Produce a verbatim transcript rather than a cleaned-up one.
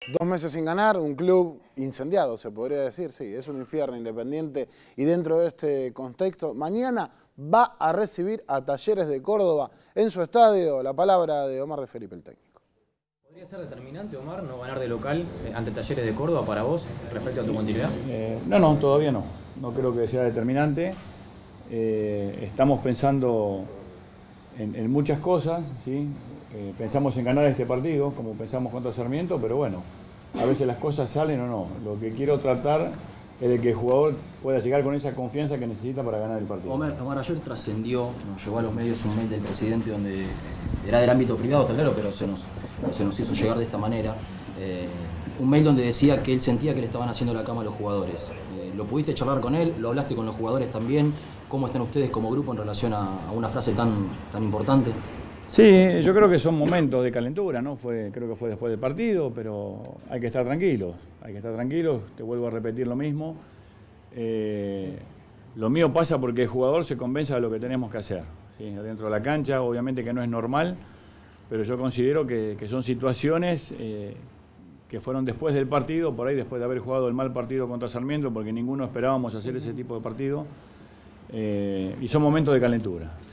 Dos meses sin ganar, un club incendiado, se podría decir, sí, es un infierno Independiente. Y dentro de este contexto, mañana va a recibir a Talleres de Córdoba en su estadio. La palabra de Omar de Felipe, el técnico. ¿Podría ser determinante, Omar, no ganar de local ante Talleres de Córdoba para vos respecto a tu continuidad? Eh, no, no, todavía no. No creo que sea determinante. Eh, estamos pensando en, en muchas cosas, ¿sí? Eh, pensamos en ganar este partido, como pensamos contra Sarmiento, pero bueno, a veces las cosas salen o no. Lo que quiero tratar es de que el jugador pueda llegar con esa confianza que necesita para ganar el partido. Omar, Omar ayer trascendió, nos llegó a los medios un mail del presidente donde era del ámbito privado, está claro, pero se nos, se nos hizo llegar de esta manera. Eh, un mail donde decía que él sentía que le estaban haciendo la cama a los jugadores. Eh, ¿Lo pudiste charlar con él? ¿Lo hablaste con los jugadores también? ¿Cómo están ustedes como grupo en relación a, a una frase tan, tan importante? Sí, yo creo que son momentos de calentura, ¿no? Fue, creo que fue después del partido, pero hay que estar tranquilos, hay que estar tranquilos, te vuelvo a repetir lo mismo. Eh, lo mío pasa porque el jugador se convence de lo que tenemos que hacer, ¿sí? Dentro de la cancha, obviamente que no es normal, pero yo considero que, que son situaciones eh, que fueron después del partido, por ahí después de haber jugado el mal partido contra Sarmiento, porque ninguno esperábamos hacer ese tipo de partido, eh, y son momentos de calentura.